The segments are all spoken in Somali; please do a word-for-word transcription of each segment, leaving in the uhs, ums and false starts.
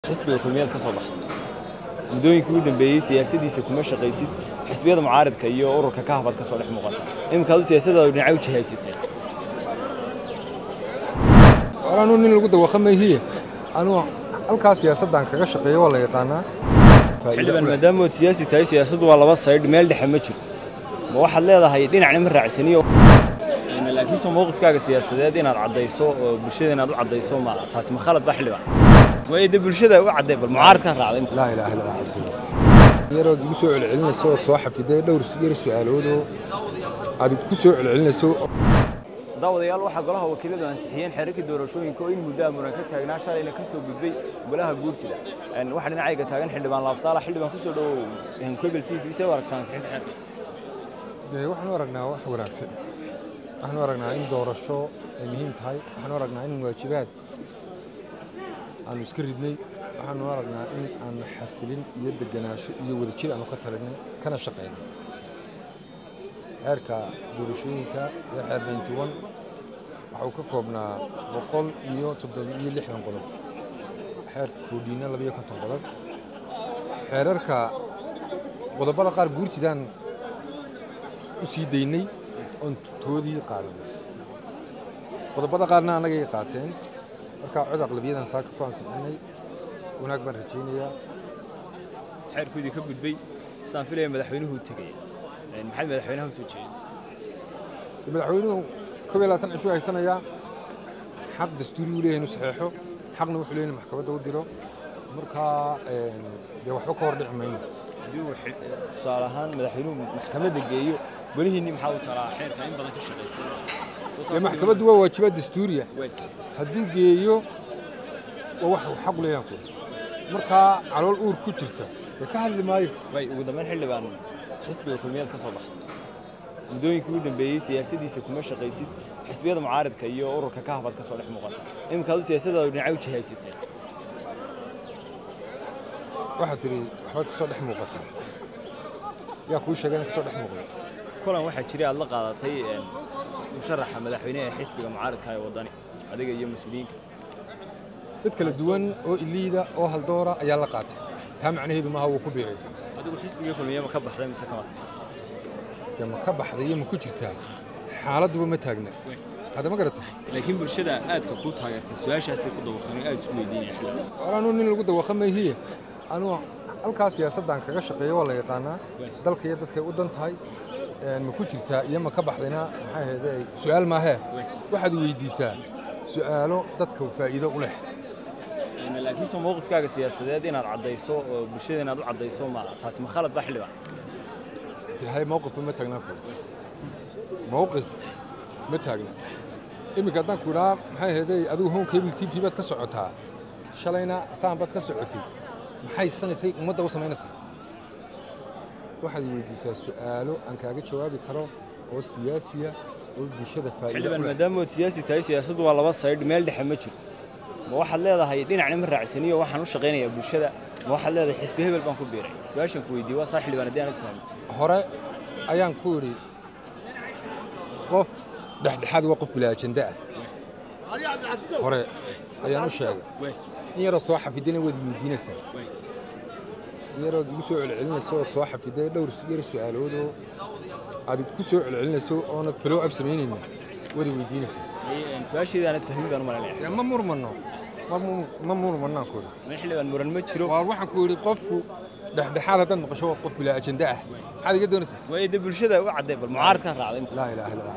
حسب الكلميات كصباح مدوين كودن بيي سياسي سكوما شقيسيد حسبيada mucaaradka iyo ururka ka habad ka soo dhex muuqata imka uu siyaasadda uu dhinac u jihaysatay أنا نقول لك ده وخمة هي أنا الكاس سياسة كذا شقية ولا يقانا حلبا مدام سياسي تاي سياسة ولا بس صيد مال ده حمشت ما واحد لا ده هيدين على مر عسنية إن لكن سو موقف كذا سياسة دينا العضيسو بالشدة دينا العضيسو ما تحس مخالط بحلبا ويد بالشدة وعدي بالمعارض كان راعي لا إله إلا الله يرد يسوع العلم السوق صاحب في ده دور سير السؤال هذا هذا يسوع العلم السوق daawadayaal waxa golaha wakiiladu ansixiyeen xeerarka doorashooyinka oo in muddo muran ka taagnaa shalayna ka soo gudbay golaha guurtida een waxa dhinacayga taagan xildhibaan Laabsaala xildhibaan ku soo dhawow in Cable T V soo waragtaan ansixinta xeerkaas de waxaan aragnaa wax wanaagsan waxaan aragnaa in doorasho ay muhiim tahay waxaan aragnaa in waajibaad aan iska ridnay waxaan aragnaa in aan xasilin iyo deganaansho iyo wadajir aan ka talinay kana shaqeynay xeerka doorashooyinka ee xeer ninety one waxa uu ka koobnaa boqol iyo toddoba iyo lixdan qodob xeer koodina laba iyo konton qodob xeerarka qodobada qaar guurtidaan u sii daynay oo toodii qaadan qodobada qaarna anaga ay qaateen marka cod aqlabiyadan saaka ku ansixinay wanaag baan rajaynayaa xeerkoodii ka gudbay saan filay madaxweynuhu tagay maxay madaxweynaha soo jeedisay madaxweynuhu koob iyo labaatan cisho ay sanaya xaq dastuuri u leeyahay inuu saxeexo xaqna wuxuu leeyahay maxkamadda u diro marka een de waxba ka hor dhici mayno hadii uu tusaale ahaan madaxweynuhu maxkamadda geeyo golihiinii maxaa uu talaa xeerka in badan ka shaqeysay maxkamaddu waa waajibaad dastuuriya hadduu geeyo waa wax xaq u leeyahay marka calool uur ku jirta ka hadli maayo way ugu dambeyn xildhibaan حسب الكلميات كصباح مدوين كودن بيي سياسي سكوما شقيسيد حسبيada mucaaradka iyo ururka ka habad ka soo dhex muuqata imka uu siyaasadda uu dhinac u jihaysatay waxa tiri waxba ka soo dhex muuqata yaa ku sheegay ka soo dhex muuqda kulan waxa jiray aad la qaadatay musharaxa madaxweynaha xisbiga mucaaradka ee wadani adiga iyo mas'uuliyiinta dad kala duwan oo iliida oo hal doora ayaa la qaatay taa macnaheedu ma aha uu ku biiray adigu xisbiga kulmiye ma ka baxday mise kama dama ka baxday ma ku jirtaa xaaladdu ma taagna hada ma garatay laakiin bulshada aadka ku taageertay su'aashaasi ku dawaqay aad isku weydiinay xilli walaanu nin lagu dawaqamay hiye anu halkaas siyaasaddan kaga shaqeeyo wala yaqaana dalka iyo dadka u dan tahay een ma ku jirtaa iyo ma ka baxdayna maxay ahayd su'aal ma aha waxaad weydiisaa su'aalo dadka faa'iido u leh laakiin soo mowqifkaaga siyaasadeed inaad cadayso oo bulshada inaad u cadayso ma taas ma khalad ba xilliba tahay mowqif ma taagna mowqif ma taagna imika haddaan ku idhaa maxay ahaydey adigu home cable T V baad ka socotaa shalayna saan baad ka socotay maxay sanaysay ummadda u samaynaysaa waxaad weydiisaa su'aalo aan kaaga jawaabi karo oo siyaasiya oo bulshada faa'iido u leh maadaama siyaasi tahay siyaasaddu waa laba sayid meel dhexe ma jirto ma waxaad leedahay dhinacna ma raacsaniyo waxaan u shaqeynayaa bulshada ma waxaad leedahay xisbi hebel baan ku biiray su'aashan ku weydiiyay waa saaxiib baan hadaan isfahmay hore ayaan ku yiri qof dhexdhexaad waa qof bila ajenda ah hore ayaan u sheegay in yar soo xafidina wad weydiinaysaa yar igu soo celcelinayso soo xafiday dhowr yar su'aaloodo aad ku soo celcelinayso oo nad kalo absameynayna wad weydiinaysaa ee su'aasheeda aan fahmin baan malaynaa ma murmano ma murmano ku ma xilliban muran ma jiro waa waxaan ku yiri qofku dhexdhexaad hadan maqasho qof bila ajenda ah maxaad iga doonaysaa way dib bulshada u caday bal mucaaradka raacday la ilaaha illa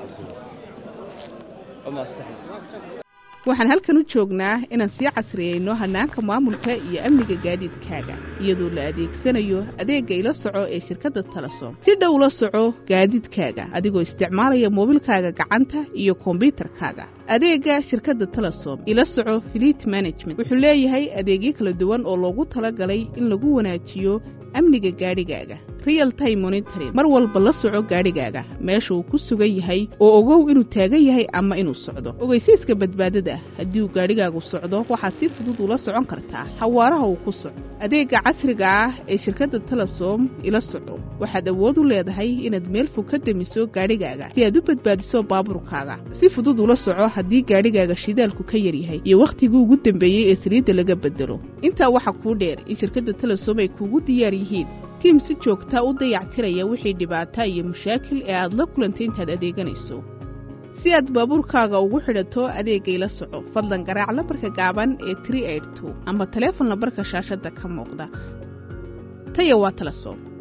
allah waxaan halkan u joognaa inaan sii casriyeyno hanaanka maamulka iyo amniga gaadiidkaaga iyadoo la adeegsanayo adeegga ila soco ee shirkadda Telesom si dhow la soco gaadiidkaaga adigoo isticmaalaya moobilkaaga gacanta iyo kombiyuutarkaaga adeegga shirkadda Telesom ila soco fleet management wuxuu leeyahay adeegyo kala duwan oo loogu talagalay in lagu wanaajiyo amniga gaadhigaaga real time monitoring mar walba la soco gaadhigaaga meesha uu ku sugan yahay oo ogow inuu taagan yahay ama inuu socdo ogeysiiska badbaadada haddii uu gaadhigaagu socdo waxaad si fudud ula socon kartaa xawaaraha uu ku socdo adeega casriga ah ee shirkadda Telesom ila soco waxaad awood u leedahay inaad meel fog ka damiso gaadhigaaga si aad u badbaadiso baabuurkaaga si fudud ula soco haddii gaadhigaaga shidaalku ka yar yahay iyo waqtigii ugu dambeeyay ee saliidda laga bedelo intaa waxa ku dheer in shirkadda Telesom ay kugu diyaar yihiin tiim si joogta u dayactiraya wixii dhibaato iyo mushaakil ee aad la kulantay intaad adeeganayso si aad baabuurkaaga ugu xidhato adeega ila soco fadlan garaac lambarka gaaban ee three eight two ama taleefan lambarka shaashada ka muuqda taya waa Telesom.